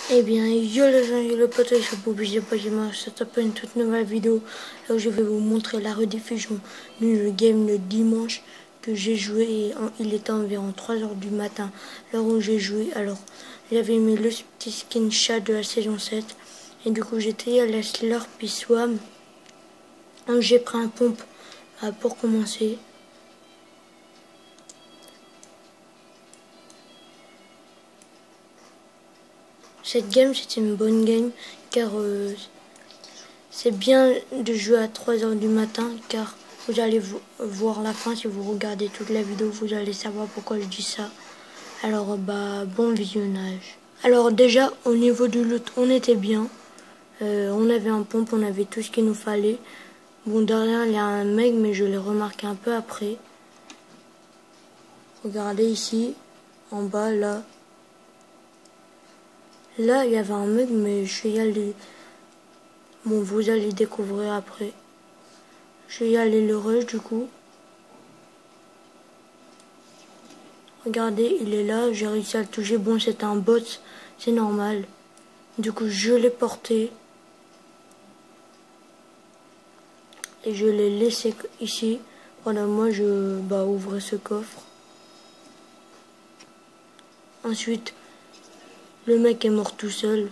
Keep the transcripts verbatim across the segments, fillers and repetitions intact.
Eh bien, yo les gens, yo le pote, je vous obligé pas je tape une toute nouvelle vidéo là où je vais vous montrer la rediffusion du game le dimanche que j'ai joué et en, il était environ trois heures du matin l'heure où j'ai joué. Alors, j'avais mis le petit skin chat de la saison sept et du coup j'étais à la Slurpee Swam. Donc j'ai pris un pompe euh, pour commencer. Cette game c'était une bonne game car euh, c'est bien de jouer à trois heures du matin car vous allez voir la fin. Si vous regardez toute la vidéo, vous allez savoir pourquoi je dis ça. Alors bah bon visionnage. Alors déjà au niveau du loot on était bien. Euh, on avait un pompe, on avait tout ce qu'il nous fallait. Bon, derrière il y a un mec mais je l'ai remarqué un peu après. Regardez ici, en bas là. Là il y avait un mec mais je vais y aller. Bon, vous allez découvrir après. Je vais y aller le rush du coup. Regardez, il est là, j'ai réussi à le toucher. Bon, c'est un bot, c'est normal. Du coup, je l'ai porté. Et je l'ai laissé ici. Voilà, moi, je bah, ouvre ce coffre. Ensuite, le mec est mort tout seul.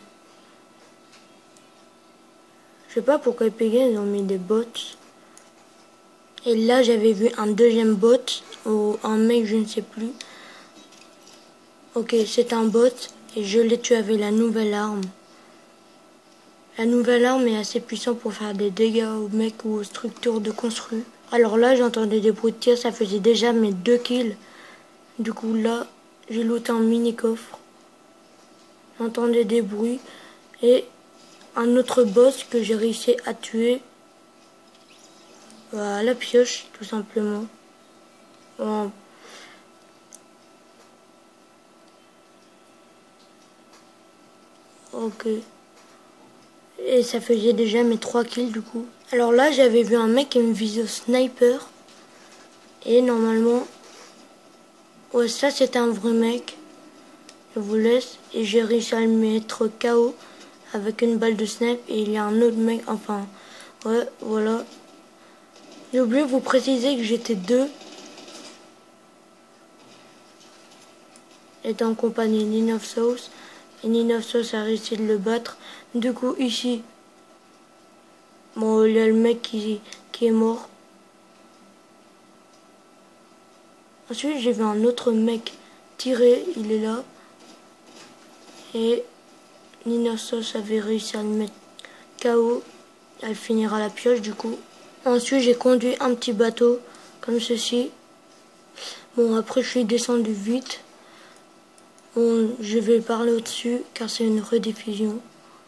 Je sais pas pourquoi Epic Games ils ont mis des bots. Et là, j'avais vu un deuxième bot, ou un mec, je ne sais plus. Ok, c'est un bot, et je l'ai tué avec la nouvelle arme. La nouvelle arme est assez puissante pour faire des dégâts aux mecs ou aux structures de construits. Alors là, j'entendais des bruits de tir, ça faisait déjà mes deux kills. Du coup, là, j'ai looté un mini-coffre. J'entendais des bruits et un autre boss que j'ai réussi à tuer à la pioche, tout simplement. Bon. Ok. Et ça faisait déjà mes trois kills du coup. Alors là, j'avais vu un mec qui me visait au sniper. Et normalement... Ouais, ça c'était un vrai mec. Je vous laisse. Et j'ai réussi à le mettre K O avec une balle de snipe. Et il y a un autre mec, enfin... Ouais, voilà. J'ai oublié de vous préciser que j'étais deux. J'étais en compagnie Nine of Souls. Et Nine of Souls a réussi de le battre. Du coup, ici... Bon, il y a le mec qui, qui est mort. Ensuite, j'ai vu un autre mec tirer, il est là. Et Nine of Souls avait réussi à le mettre K O. Elle finira la pioche du coup. Ensuite, j'ai conduit un petit bateau comme ceci. Bon, après, je suis descendu vite. Bon, je vais parler au-dessus car c'est une rediffusion.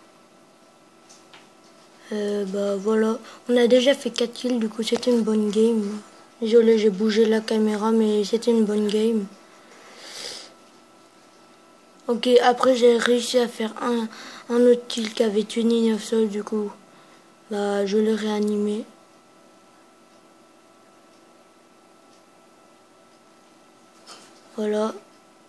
Euh, bah voilà, on a déjà fait quatre kills, du coup c'était une bonne game. Désolé, j'ai bougé la caméra, mais c'était une bonne game. Ok, après j'ai réussi à faire un, un autre kill qui avait tué Nine of Souls, du coup bah je l'ai réanimé. Voilà.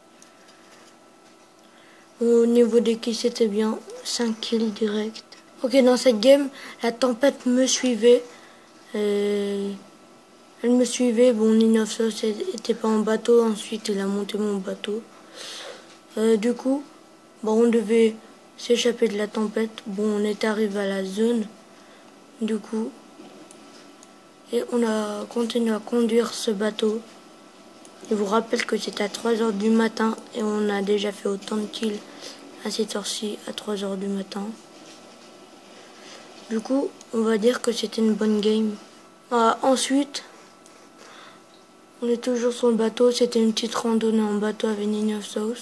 Au niveau des kills c'était bien, cinq kills direct. Ok, dans cette game, la tempête me suivait. Euh, elle me suivait, bon Nine of Souls était pas en bateau, ensuite il a monté mon bateau. Euh, du coup, bon, on devait s'échapper de la tempête. Bon, on est arrivé à la zone, du coup, et on a continué à conduire ce bateau. Je vous rappelle que c'était à trois heures du matin et on a déjà fait autant de kills à cette heure-ci, à trois heures du matin. Du coup, on va dire que c'était une bonne game. Ah, ensuite, on est toujours sur le bateau. C'était une petite randonnée en bateau avec Nine of Souls.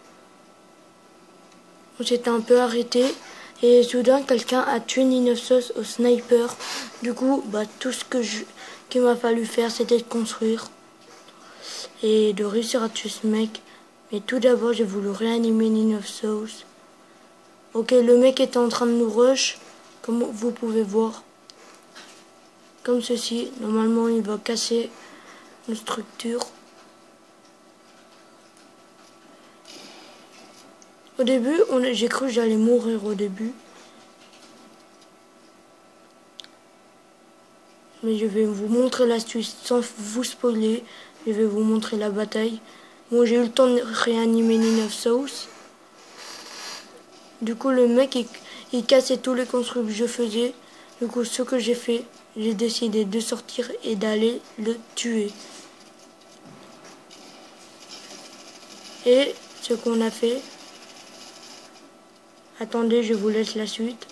On s'était un peu arrêté et soudain quelqu'un a tué Nine of Souls au sniper. Du coup, bah, tout ce que je, qu'il m'a fallu faire, c'était de construire et de réussir à tuer ce mec. Mais tout d'abord, j'ai voulu réanimer Nine of Souls. Ok, le mec était en train de nous rush, comme vous pouvez voir. Comme ceci. Normalement, il va casser nos structures. Au début, j'ai cru que j'allais mourir au début. Mais je vais vous montrer l'astuce sans vous spoiler. Je vais vous montrer la bataille. Bon, j'ai eu le temps de réanimer Nine of Souls. Du coup, le mec, il, il cassait tous les constructs que je faisais. Du coup, ce que j'ai fait, j'ai décidé de sortir et d'aller le tuer. Et ce qu'on a fait... Attendez, je vous laisse la suite.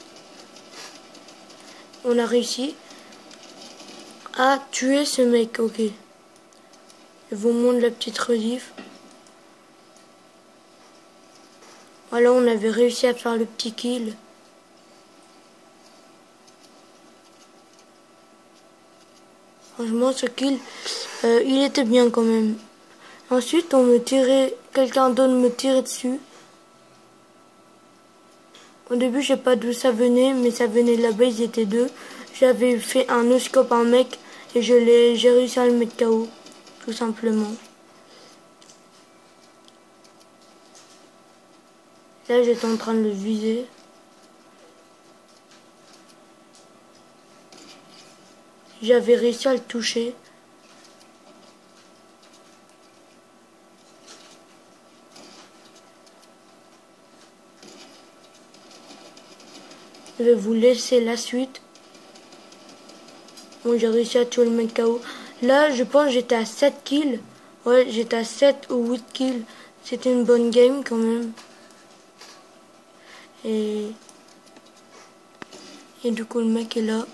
On a réussi à tuer ce mec, ok. Je vous montre la petite rediff. Voilà, on avait réussi à faire le petit kill. Franchement, ce kill, euh, il était bien quand même. Ensuite, on me tirait, quelqu'un d'autre me tirait dessus. Au début, je sais pas d'où ça venait, mais ça venait de là-bas, ils étaient deux. J'avais fait un no-scope à un mec et je l'ai, j'ai réussi à le mettre K O, tout simplement. Là, j'étais en train de le viser. J'avais réussi à le toucher. Je vais vous laisser la suite. Bon, j'ai réussi à tuer le mec K O. Là, je pense que j'étais à sept kills. Ouais, j'étais à sept ou huit kills. C'était une bonne game quand même. Et... Et du coup, le mec est là.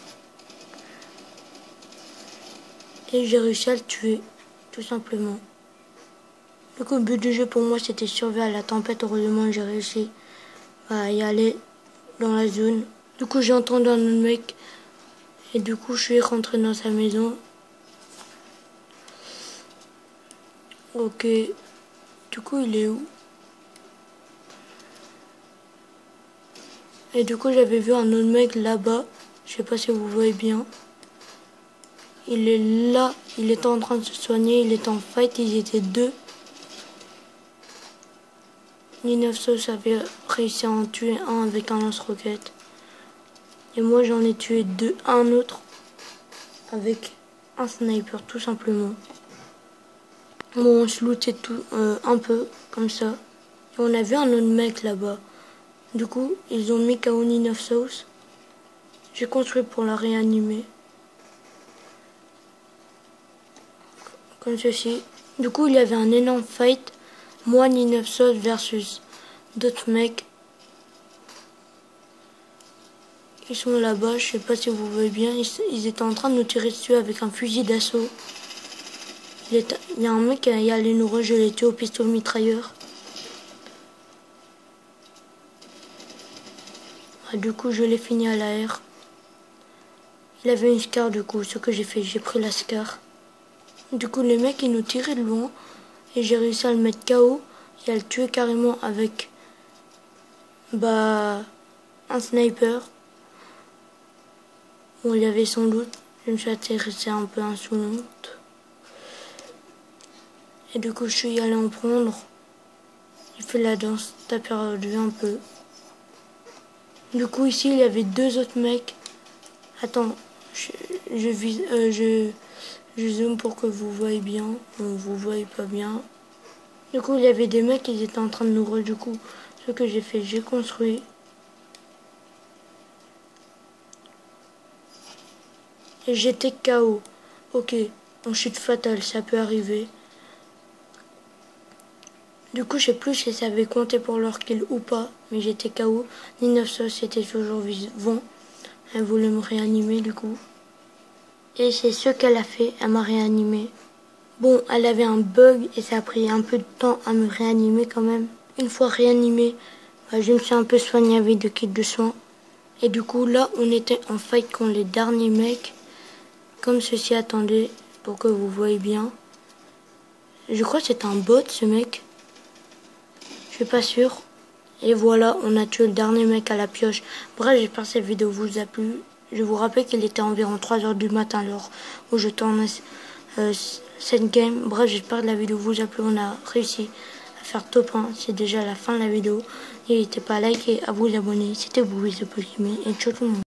Et j'ai réussi à le tuer, tout simplement. Du coup, le but du jeu pour moi, c'était survivre à la tempête. Heureusement, j'ai réussi à y aller dans la zone. Du coup, j'ai entendu un autre mec. Et du coup, je suis rentré dans sa maison. Ok. Du coup, il est où? Et du coup, j'avais vu un autre mec là-bas. Je sais pas si vous voyez bien. Il est là. Il était en train de se soigner. Il était en fight. Ils étaient deux. Nine of Souls avait réussi à en tuer un avec un lance-roquette. Et moi, j'en ai tué deux. Un autre avec un sniper, tout simplement. Bon, on se lootait tout euh, un peu, comme ça. Et on a vu un autre mec là-bas. Du coup, ils ont mis K O Nine of Souls. J'ai construit pour la réanimer. Comme ceci. Du coup, il y avait un énorme fight. Moi, Nine of Souls versus d'autres mecs. Ils sont là-bas, je sais pas si vous voyez bien. Ils, ils étaient en train de nous tirer dessus avec un fusil d'assaut. Il, il y a un mec qui est allé nous rejeter, tué au pistolet mitrailleur. Ah, du coup, je l'ai fini à la R. Il avait une scar, du coup, ce que j'ai fait, j'ai pris la scar. Du coup, les mecs, ils nous tiraient de loin. Et j'ai réussi à le mettre K O et à le tuer carrément avec bah, un sniper. Bon, il y avait son loot. Je me suis intéressé un peu un sous loot. Et du coup, je suis allé en prendre. J'ai fait la danse, t'as perdu un peu. Du coup, ici, il y avait deux autres mecs. Attends, je, je, vise, euh, je, je zoome pour que vous voyez bien. Bon, vous voyez pas bien. Du coup, il y avait des mecs qui étaient en train de nous re... Du coup, ce que j'ai fait, j'ai construit. Et j'étais K O. Ok, en chute fatale, ça peut arriver. Du coup, je sais plus si ça avait compté pour leur kill ou pas, mais j'étais K O. Nine of Souls était toujours vivant. Elle voulait me réanimer du coup. Et c'est ce qu'elle a fait, elle m'a réanimé. Bon, elle avait un bug et ça a pris un peu de temps à me réanimer quand même. Une fois réanimée, bah, je me suis un peu soignée avec deux kits de soins. Et du coup, là, on était en fight contre les derniers mecs. Comme ceci, attendez, pour que vous voyez bien. Je crois que c'est un bot, ce mec. Je suis pas sûr. Et voilà, on a tué le dernier mec à la pioche. Bref, j'espère que cette vidéo vous a plu. Je vous rappelle qu'il était environ trois heures du matin alors où je tournais euh, cette game. Bref, j'espère que la vidéo vous a plu. On a réussi faire top un. C'est déjà la fin de la vidéo. N'hésitez pas à liker, à vous abonner. C'était vous, les Pokémon, et ciao tout le monde.